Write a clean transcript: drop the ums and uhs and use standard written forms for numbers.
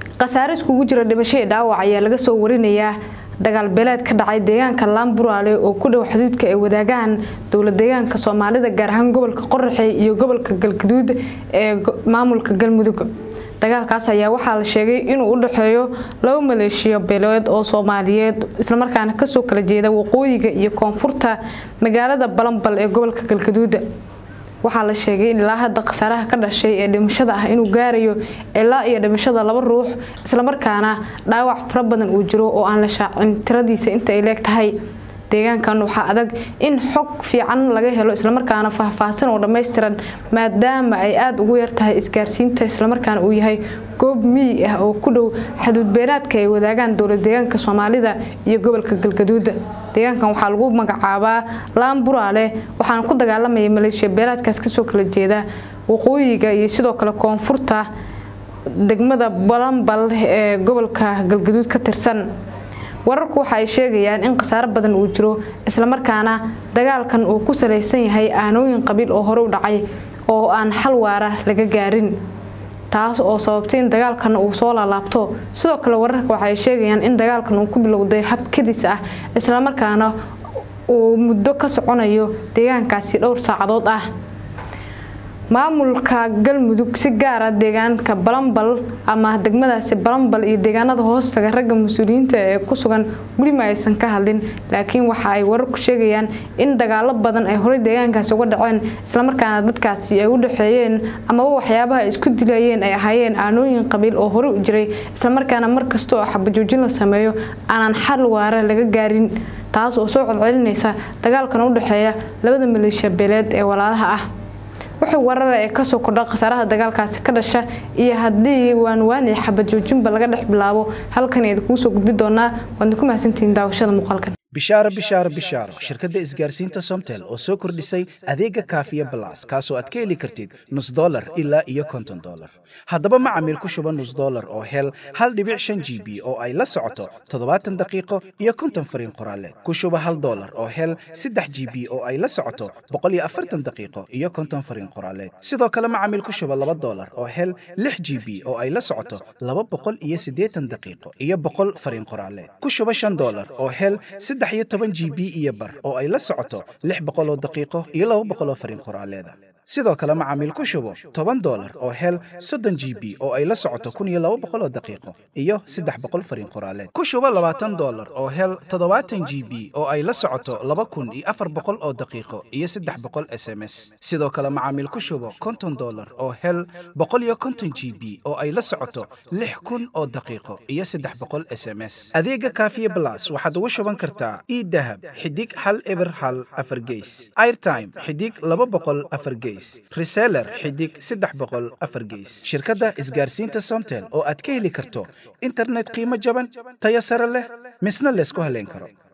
qasaare iskugu jira dhimasho dhaawac ayaa laga soo warinayaa dagaal beeleed ka dhacay deegaanka Lamburale oo ku dhow xuduudka ay wadaagaan dawlad deegaanka Soomaalida gaar ahaan gobolka Qorraxay iyo gobolka Galgaduud ee maamulka Galmudug dagaalkaas ayaa waxa la sheegay inuu u dhaxeeyo laba maleeshiyo beeleed oo Soomaaliyeed isla markaana ka soo kala jeeda waqooyiga iyo koonfurta magaalada Balambal ee gobolka Galgaduud waxa la sheegay in ilaa hadda qasaaraha ka dhashay ee dhimashada ah inuu gaarayo ilaa iyo dhimashada laba ruux isla markaana dhaawac fara badan uu jiro oo aan la shaacin tiradiisa inta ay leegtahay deegaankan waxa adag in xog fiican laga helo isla markaana faahfaahsan oo dhameystiran maadaama ay aad ugu yar tahay isgaarsiinta isla markaana uu yahay goob miyi ah oo ku dhow xuduud beeraadka ay wadaagaan dawlad deegaanka Soomaalida iyo gobolka Galgaduud deegaankan waxa lagu magacaabaa Lamburale waxaan ku dagaalamay maleeshiya beeraadkaas ka soo kala jeeda waqooyiga iyo sidoo kale koonfurta degmada Balambal ee gobolka Galgaduud ka tirsan wararku waxa ay sheegayaan in qasaar badan uu jiro isla markaana dagaalkan uu ku saleysan yahay aanooyin qabiil oo hore u dhacay oo aan xal waara laga gaarin taas oo sababtay in dagaalkan uu soo laabto sidoo kale wararku waxa ay sheegayaan in dagaalkan uu ku bilowday hab kadis ah isla markaana uu muddo ka soconayo deegaankaasi dhowr saacadood ah maamulka Galmudug si gaar ah deegaanka Balambal ama degmadaasi Balambal iyo deegaanada hoostaga ragga mas'uuliyiinta ee ku sugan wali ma aysan ka hadlin laakiin waxa ay wararku sheegayaan in dagaalo badan ay hore deegaankaasi uga dhaceen isla markaana dadkaasi ay u dhaxeeyeen ama waxyaabaha isku dilayeen ay ahaayeen aanooyin qabiil oo hore u jiray isla markaana markasta oo xabajoojin la sameeyo aanan xal waara laga gaarin taas oo soo celcelinaysa dagaalkan u dhaxeeya labada maleeshiya beeleed ee walaalaha ah wuxuu warar ay ka soo kordhay qasaaraha dagaalkaasi ka dhasha iyo hadii waan xabad joojinba laga dhex bilaabo halkan ay ku soo gudbi doonaa waan ku mahadsantiin daawashada muuqaalkan bishaaro shirkadda isgaarsiinta Somtel oo soo kordhisay adeega Kaafiya Plus kaasoo aad ka heli kartid $0 ilaa iyo $50 haddaba macaamiil ku shuba $0 oo hel 1.5 GB oo ay la socoto 70 daqiiqo iyo 50 fariin qoraaleed ku shuba $1 oo hel 3 GB oo ay la socoto 140 daqiiqo iyo 50 fariin qoraaleed sidoo kale macaamiil ku shuba $2 oo hel 6 GB oo ay la socoto 280 daqiiqo iyo 100 fariin qoraaleed ku shuba $5 oo hel 13 GB iyo bar oo ay la socoto 600 daqiiqo iyo 200 fariin qoraaleed sidoo kale macaamiil ku shubo $10 oo hel 30 GB oo ay la socoto 1200 daqiiqo iyo 300 fariin qoraaleed ku shubo $20 oo hel 70 GB oo ay la socoto 2400 oo daqiiqo iyo 300 SMS sidoo kale macaamiil ku shubo $50 oo hel 150 GB oo ay la socoto 6000 oo daqiiqo iyo 300 SMS adeega Kaafiya Plus waxaad ugu shuban kartaa idahab xidig hal eber hal afar gees airtime xidig 200 afar gees reseller xidig 300 afar gees shirkadda isgaarsiinta Somtel oo aad ka heli karto internet qiimo jaban tayo sare leh misna la isku haleyn karo